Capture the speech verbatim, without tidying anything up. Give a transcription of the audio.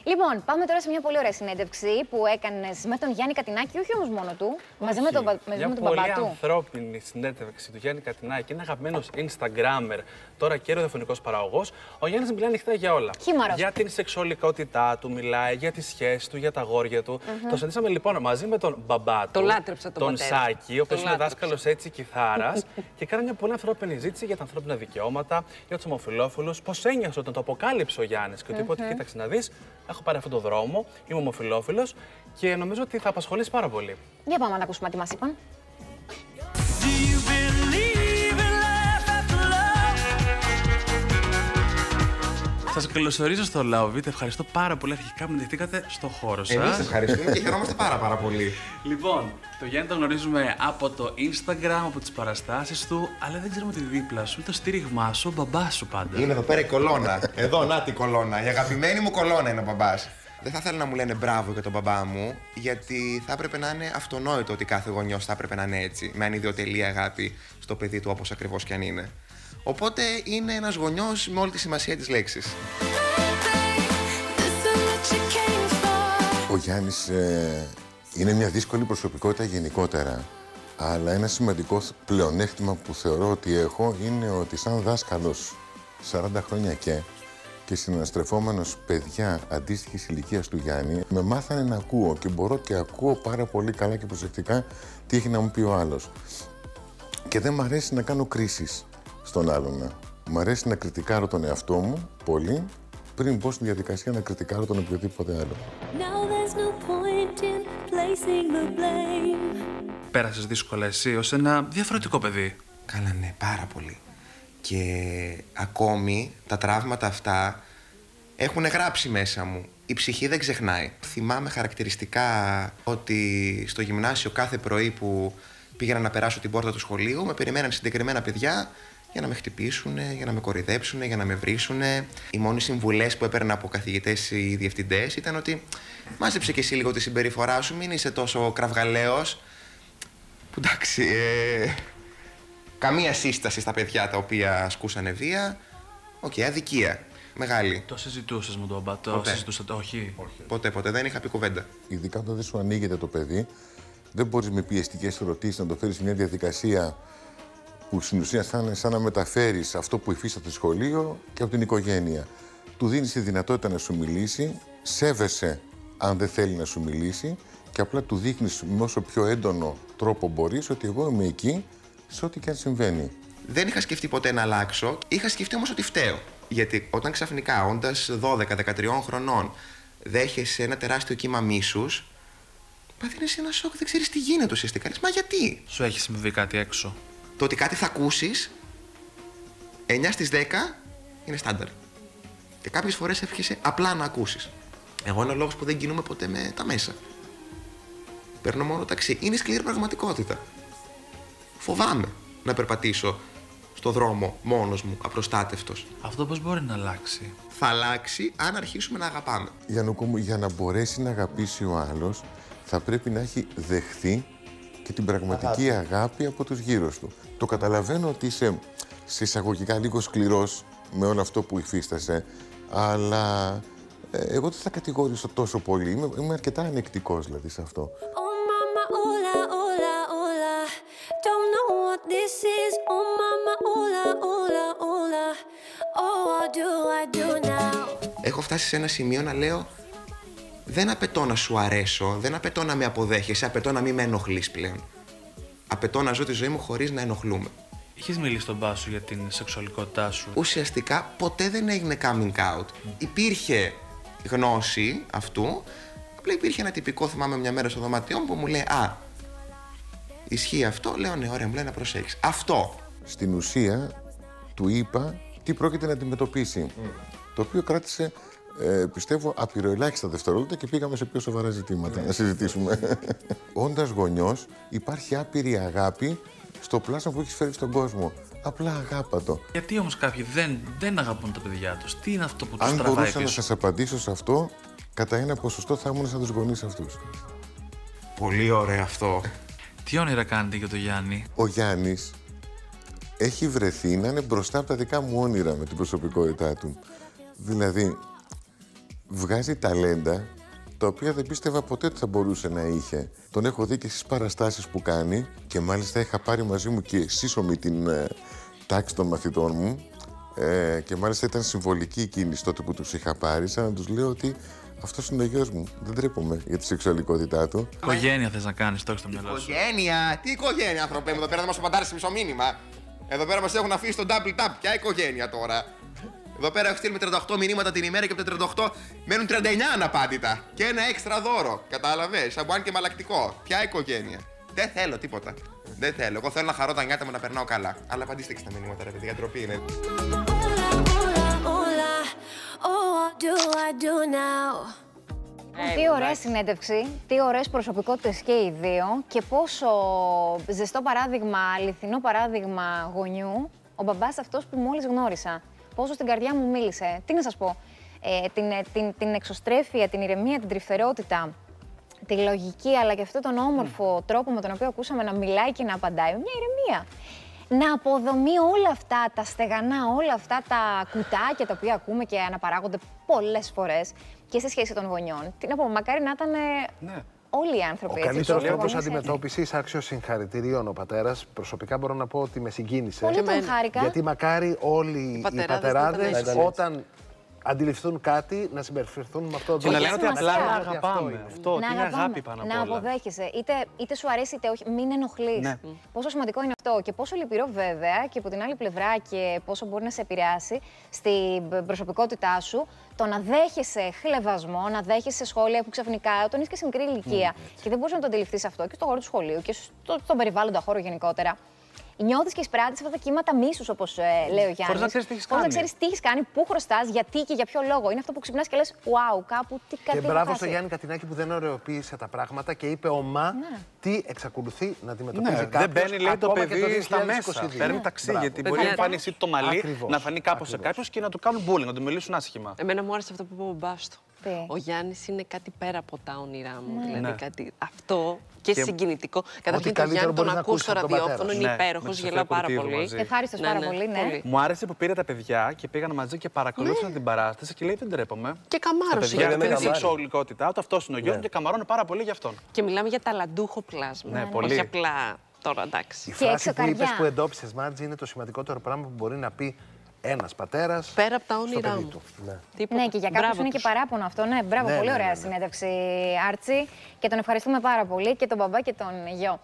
Λοιπόν, πάμε τώρα σε μια πολύ ωραία συνέντευξη που έκανες με τον Γιάννη Κατινάκη, όχι όμως μόνο του, μαζί με τον, μαζί μια με τον μπαμπά του. Μια πολύ ανθρώπινη συνέντευξη του Γιάννη Κατινάκη, είναι αγαπημένος Instagrammer, τώρα και ραδιοφωνικός παραγωγός. Ο Γιάννης μιλάει ανοιχτά για όλα. Χήμαρος. Για την σεξουαλικότητά του, μιλάει για τις σχέσεις του, για τα αγόρια του. Mm-hmm. Το συναντήσαμε λοιπόν μαζί με τον μπαμπά του, το λάτρεψα, τον, τον Σάκη, ο οποίος είναι δάσκαλος έτσι κιθάρας και κάνει μια πολύ ανθρώπινη συζήτηση για τα ανθρώπινα δικαιώματα, για τους ομοφυλόφιλους, πώς ένιωσε όταν το αποκάλυψε ο Γιάννης και του είπε ότι κοίταξε να δεις, έχω πάρει αυτόν τον δρόμο, είμαι ομοφυλόφιλος και νομίζω ότι θα απασχολήσει πάρα πολύ. Για πάμε να ακούσουμε τι μας είπαν. Σας καλωσορίζω στο Love It. Ευχαριστώ πάρα πολύ αρχικά που με δεχτήκατε στο χώρο σας. Εμείς ευχαριστούμε και χαιρόμαστε πάρα πάρα πολύ. Λοιπόν, το Γιάννη τον γνωρίζουμε από το Instagram, από τις παραστάσεις του, αλλά δεν ξέρουμε ότι δίπλα σου, το στήριγμά σου, ο μπαμπάς σου πάντα. Είναι εδώ πέρα η κολόνα. Εδώ, να τη κολόνα. Η αγαπημένη μου κολόνα είναι ο μπαμπάς. Δεν θα ήθελα να μου λένε μπράβο για τον μπαμπά μου, γιατί θα έπρεπε να είναι αυτονόητο ότι κάθε γονιός θα έπρεπε να είναι έτσι, με ανιδιοτελή αγάπη στο παιδί του, όπως ακριβώς κι αν είναι. Οπότε είναι ένας γονιός με όλη τη σημασία της λέξης. Ο Γιάννης ε, είναι μια δύσκολη προσωπικότητα γενικότερα, αλλά ένα σημαντικό πλεονέκτημα που θεωρώ ότι έχω είναι ότι σαν δάσκαλος σαράντα χρόνια και και συναστρεφόμενος παιδιά αντίστοιχης ηλικίας του Γιάννη, με μάθανε να ακούω και μπορώ και ακούω πάρα πολύ καλά και προσεκτικά τι έχει να μου πει ο άλλος. Και δεν μ' αρέσει να κάνω κρίσεις στον άλλον. Μ' αρέσει να κριτικάρω τον εαυτό μου πολύ πριν μπω στη διαδικασία να κριτικάρω τον οποιοδήποτε άλλο. Πέρασες δύσκολα εσύ ως ένα διαφορετικό παιδί. Καλά, ναι, πάρα πολύ. Και ακόμη τα τραύματα αυτά έχουν γράψει μέσα μου. Η ψυχή δεν ξεχνάει. Θυμάμαι χαρακτηριστικά ότι στο γυμνάσιο κάθε πρωί που πήγαινα να περάσω την πόρτα του σχολείου με περιμέναν συγκεκριμένα παιδιά για να με χτυπήσουν, για να με κοροϊδέψουν, για να με βρίσουν. Οι μόνοι συμβουλές που έπαιρνα από καθηγητές ή διευθυντές ήταν ότι μάζεψε και εσύ λίγο τη συμπεριφορά σου, μην είσαι τόσο κραυγαλαίος. Που εντάξει, ε... καμία σύσταση στα παιδιά τα οποία ασκούσανε βία. Οκ, okay, αδικία. Μεγάλη. Το συζητούσες με τον μπαμπά, το ποτέ. συζητούσατε, όχι. όχι. Ποτέ, ποτέ δεν είχα πει κουβέντα. Ειδικά όταν δεν σου ανοίγεται το παιδί, δεν μπορείς με πιεστικές ερωτήσεις να το φέρεις σε μια διαδικασία που στην ουσία θα είναι σαν να μεταφέρεις αυτό που υφίσταται στο σχολείο και από την οικογένεια. Του δίνεις τη δυνατότητα να σου μιλήσει, σέβεσαι αν δεν θέλει να σου μιλήσει και απλά του δείχνεις με όσο πιο έντονο τρόπο μπορείς ότι εγώ είμαι εκεί σε ό,τι και αν συμβαίνει. Δεν είχα σκεφτεί ποτέ να αλλάξω, είχα σκεφτεί όμως ότι φταίω. Γιατί όταν ξαφνικά, όντας δώδεκα δεκατρία χρονών, δέχεσαι ένα τεράστιο κύμα μίσους, παθαίνεις ένα σοκ, δεν ξέρεις τι γίνεται ουσιαστικά. Λες, μα γιατί? Σου έχει συμβεί κάτι έξω? Το ότι κάτι θα ακούσεις, εννιά στις δέκα είναι στάνταρ. Και κάποιες φορές εύχεσαι απλά να ακούσεις. Εγώ είναι ο λόγος που δεν κινούμαι ποτέ με τα μέσα. Παίρνω μόνο ταξί. Είναι σκληρή πραγματικότητα. Φοβάμαι να περπατήσω στο δρόμο μόνος μου, απροστάτευτος. Αυτό πώς μπορεί να αλλάξει? Θα αλλάξει αν αρχίσουμε να αγαπάμε. Γιαννούκο μου, για να μπορέσει να αγαπήσει ο άλλος, θα πρέπει να έχει δεχθεί και την πραγματική αγάπη, αγάπη από τους γύρω του. Το καταλαβαίνω ότι είσαι σε εισαγωγικά λίγο σκληρός με όλο αυτό που υφίστασε, αλλά ε, εγώ δεν θα κατηγορήσω τόσο πολύ. Είμαι, είμαι αρκετά ανεκτικός δηλαδή σε αυτό. Έχω φτάσει σε ένα σημείο να λέω δεν απαιτώ να σου αρέσω, δεν απαιτώ να με αποδέχεσαι, απαιτώ να μην με ενοχλείς πλέον. Απαιτώ να ζω τη ζωή μου χωρίς να ενοχλούμε. Είχες μιλήσει στον μπά σου για την σεξουαλικότητά σου? Ουσιαστικά ποτέ δεν έγινε coming out. Mm. Υπήρχε γνώση αυτού, απλά υπήρχε ένα τυπικό, θυμάμαι μια μέρα στο δωμάτιό μου που μου λέει «Α, ισχύει αυτό?» Λέω «Ναι, ωραία», μου λέει «Να προσέχεις». Αυτό. Στην ουσία του είπα τι πρόκειται να αντιμετωπίσει, mm. το οποίο κράτησε, ε, πιστεύω, απειροελάχιστα δευτερόλεπτα και πήγαμε σε πιο σοβαρά ζητήματα να συζητήσουμε. Όντας γονιός, υπάρχει άπειρη αγάπη στο πλάσμα που έχεις φέρει στον κόσμο. Απλά αγάπατο. Γιατί όμως κάποιοι δεν, δεν αγαπούν τα παιδιά τους? Τι είναι αυτό που τους Αν τραβάει πίσω? Αν μπορούσα να σας απαντήσω σε αυτό, κατά ένα ποσοστό θα ήμουν σαν τους γονείς αυτούς. Πολύ ωραίο αυτό. Τι όνειρα κάνετε για τον Γιάννη? Ο Γιάννης έχει βρεθεί να είναι μπροστά από τα δικά μου όνειρα με την προσωπικότητά του. Δηλαδή, βγάζει ταλέντα τα οποία δεν πίστευα ποτέ ότι θα μπορούσε να είχε. Τον έχω δει και στις παραστάσεις που κάνει και μάλιστα είχα πάρει μαζί μου και σύσσωμη την ε, τάξη των μαθητών μου ε, και μάλιστα ήταν συμβολική η κίνηση τότε που τους είχα πάρει, σαν να τους λέω ότι αυτός είναι ο γιος μου. Δεν τρέπομαι για τη σεξουαλικότητά του. Οικογένεια θες να κάνεις, το έχεις στο μυαλό σου. Οικογένεια! Τι οικογένεια, άνθρωπε μου, εδώ πέρα θα μας παντάρεις μισό μήνυμα. Εδώ πέρα μας έχουν αφήσει στο double tap. Ποια οικογένεια τώρα. Εδώ πέρα έχω στείλει με τριάντα οκτώ μηνύματα την ημέρα και από τα τριάντα οκτώ μένουν τριάντα εννιά αναπάντητα. Και ένα έξτρα δώρο. Κατάλαβες, σαν και μαλακτικό. Ποια οικογένεια. Δεν θέλω τίποτα. Δεν θέλω. Εγώ θέλω να χαρώ τα νιάτα μου να περνάω καλά. Αλλά απαντήστε και στα μηνύματα, ρε παιδιά, ντροπή είναι. Τι ωραία συνέντευξη, τι ωραίες προσωπικότητες και οι δύο και πόσο ζεστό παράδειγμα, αληθινό παράδειγμα γονιού ο μπαμπάς αυτός που μόλις γνώρισα. Πόσο στην καρδιά μου μίλησε. Τι να σας πω, ε, την, την, την εξωστρέφεια, την ηρεμία, την τρυφερότητα, τη λογική αλλά και αυτόν τον όμορφο mm. τρόπο με τον οποίο ακούσαμε να μιλάει και να απαντάει, μια ηρεμία. Να αποδομεί όλα αυτά τα στεγανά, όλα αυτά τα κουτάκια τα οποία ακούμε και αναπαράγονται πολλές φορές και σε σχέση των γονιών. Τι να πω, μακάρι να ήταν ναι. όλοι οι άνθρωποι. Ο καλύτερος τρόπος αντιμετώπισης, άξιος συγχαρητηρίων ο πατέρας. Προσωπικά μπορώ να πω ότι με συγκίνησε. Πολύ τον χάρηκα. Γιατί μακάρι όλοι οι, οι πατεράδες όταν αντιληφθούν κάτι, να συμπεριφερθούν με αυτό το τρόπο. Και να λένε ότι απλά να αγαπάμε. Αυτό, ότι είναι αγάπη πάνω απ' όλα. Να αποδέχεσαι. Είτε, είτε σου αρέσει είτε όχι, μην ενοχλείς. Ναι. Πόσο σημαντικό είναι αυτό και πόσο λυπηρό βέβαια και από την άλλη πλευρά και πόσο μπορεί να σε επηρεάσει στην προσωπικότητά σου το να δέχεσαι χλευασμό, να δέχεσαι σχόλια που ξαφνικά όταν είσαι και σε μικρή ηλικία mm. και δεν μπορείς να το αντιληφθείς αυτό και στον χώρο του σχολείου και στο, στον περιβάλλοντα χώρο γενικότερα. Νιώθεις και εισπράττεις αυτά τα κύματα μίσους, όπως ε, λέει ο Γιάννης. Χωρίς να ξέρεις τι έχεις κάνει. Χωρίς να ξέρεις τι έχεις κάνει, πού χρωστάς, γιατί και για ποιο λόγο. Είναι αυτό που ξυπνάς και λες, wow, κάπου τι κάτι. Και μπράβο στο Γιάννη Κατινάκη που δεν ωρεοποίησε τα πράγματα και είπε ομά ναι. τι εξακολουθεί να αντιμετωπίζει ναι, κάποιος. Δεν μπαίνει, λέει, το παιδί το στα μέσα. Παίρνει ταξί, ναι. γιατί μπορεί να φανεί εσύ το μαλλί, ακριβώς, να φανεί κάπως σε κάποιους και να του κάνουν bullying, να του μιλήσουν άσχημα. Εμένα μου άρεσε αυτό που είπε ο μπαμπάς του. Ο Γιάννης είναι κάτι πέρα από τα όνειρά μου. Ναι. Δηλαδή κάτι αυτό και, και συγκινητικό. Καταρχήν τον Γιάννη τον ακούω στο ραδιόφωνο, είναι υπέροχος, γελάω πάρα πολύ. Ευχάριστος πάρα πολύ, ναι. Μου άρεσε που πήρε τα παιδιά και πήγαν μαζί και παρακολούθησαν την παράσταση και λέει δεν τρέπομαι. Και καμάρωσε. Για την σεξουαλικότητά του, αυτό είναι ο γιος και καμαρώνε πάρα πολύ γι' αυτόν. Και μιλάμε για ταλαντούχο πλάσμα. Όχι απλά τώρα εντάξει. Η φράση που είπες που εντόπισες, Μάρτζη, είναι το σημαντικότερο πράγμα που μπορεί να πει ένας πατέρας. Πέρα από τα όνειρά μου. Του. Ναι. ναι, και για κάποιους είναι και παράπονο αυτό. Ναι, μπράβο, ναι, πολύ ναι, ωραία ναι, ναι. συνέντευξη, Άρτσι. Και τον ευχαριστούμε πάρα πολύ και τον μπαμπά και τον γιο.